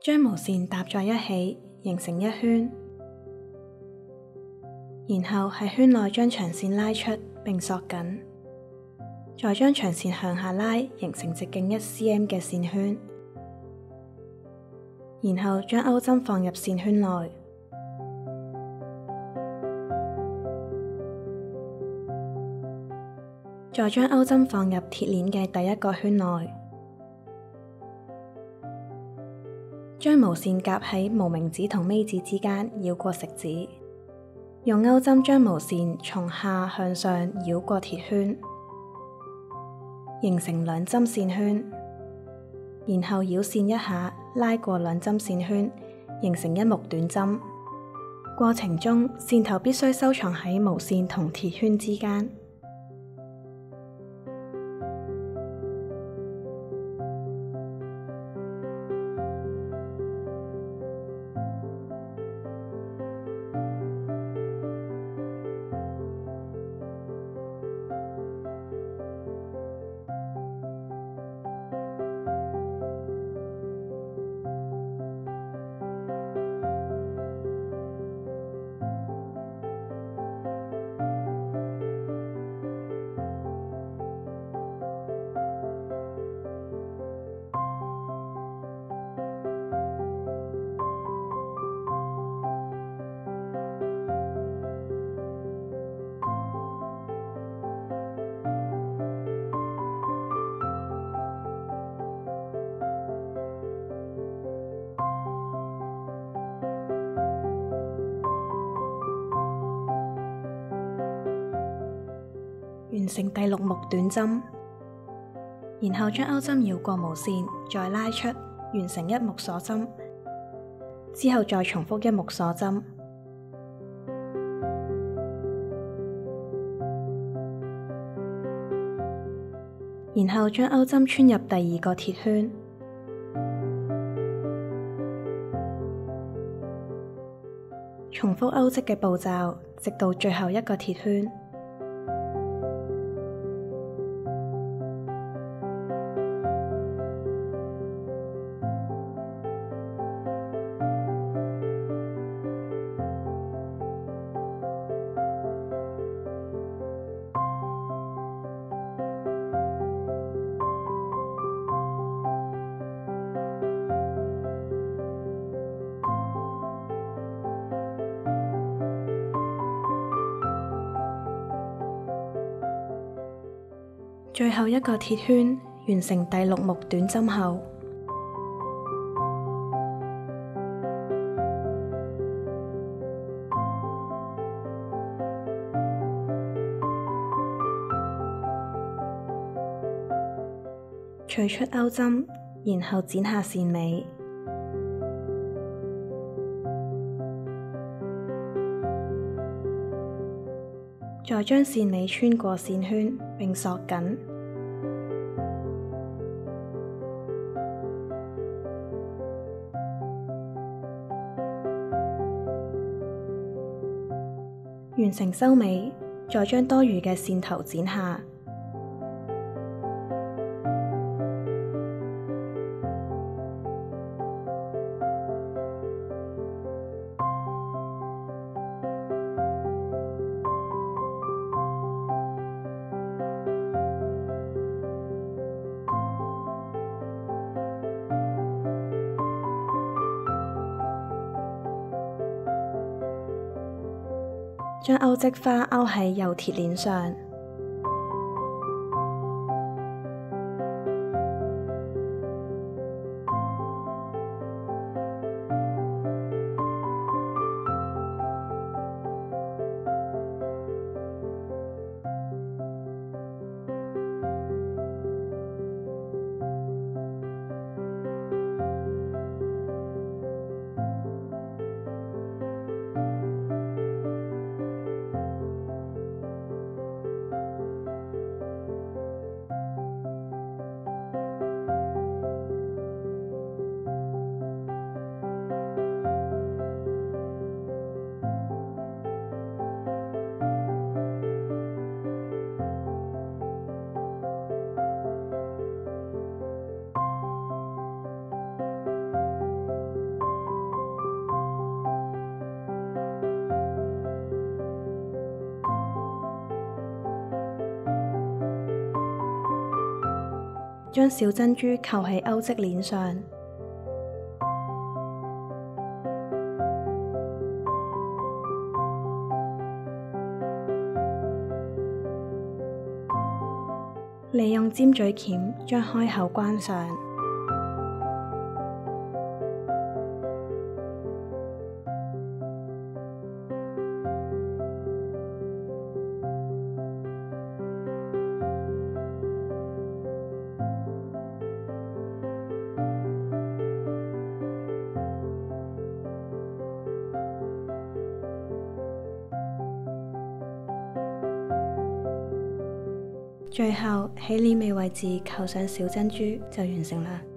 將毛線搭在一起，形成一圈，然後喺圈內將長線拉出並索緊，再將長線向下拉，形成直徑1cm 嘅線圈，然後將鈎針放入線圈內，再將鈎針放入鐵鏈嘅第一個圈內，將毛線夾喺無名指同尾指之間，繞過食指，用鈎針將毛線從下向上繞過鐵圈，形成兩針線圈，然後繞線一下，拉過兩針線圈，形成一目短針。過程中，線頭必須收藏喺毛線同鐵圈之間。完成第6目短針，然後將鈎針繞過毛線，再拉出，完成一目鎖針。之後再重複一目鎖針，然後將鈎針穿入第2個鐵圈，重複鈎織嘅步驟，直到最後一個鐵圈。最後一個鐵圈，完成第6目短針後，取出鈎針，然後剪下線尾，再將線尾穿過線圈並索緊，完成收尾，再將多餘嘅線頭剪下。將鈎織花勾喺右鐵鏈上， 將小珍珠扣喺鈎織鏈上。利用尖嘴鉗將開口關上。最後喺鏈尾位置扣上小珍珠就完成啦。